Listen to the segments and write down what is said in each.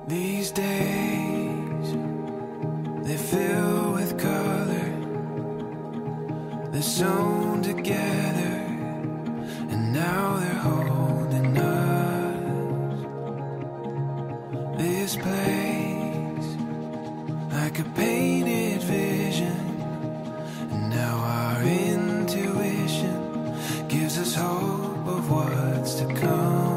These days, they fill with color. They're sewn together, and now they're holding us. This place, like a painted vision, and now our intuition gives us hope of what's to come.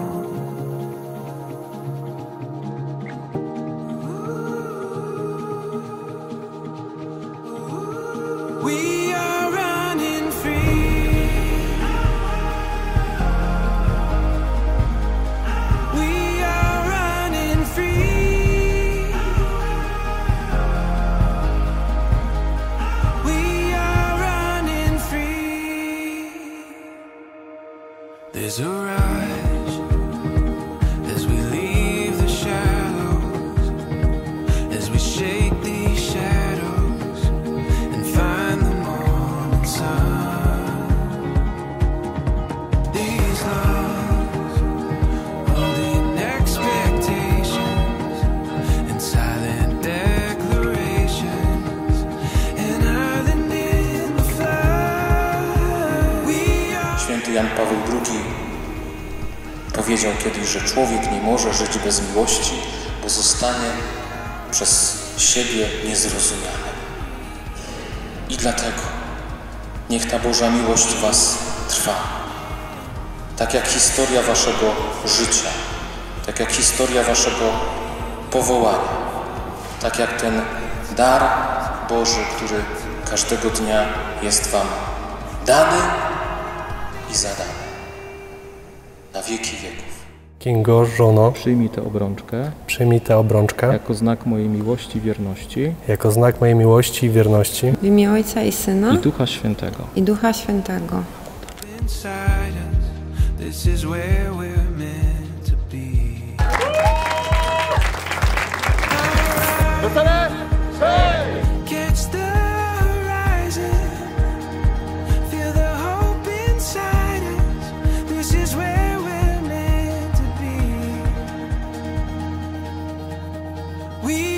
We are running free. We are running free. We are running free. There's a rush as we leave the shallows, as we shake these shadows and find the morning sun. These lungs holding expectations and silent declarations, an island in the flood. We are. Święty Jan Paweł II powiedział kiedyś, że człowiek nie może żyć bez miłości, bo zostanie przez siebie niezrozumiany. I dlatego niech ta Boża miłość was trwa. Tak jak historia waszego życia, tak jak historia waszego powołania, tak jak ten dar Boży, który każdego dnia jest wam dany i zadany. Na wieki wieków. Kingo, żono, Przyjmij tę obrączkę jako znak mojej miłości i wierności jako znak mojej miłości i wierności W imię Ojca i Syna i Ducha Świętego. i Ducha Świętego. Inside us, this is where we're meant to be. Catch the horizon, feel the hope inside us. This is where we're meant to be. We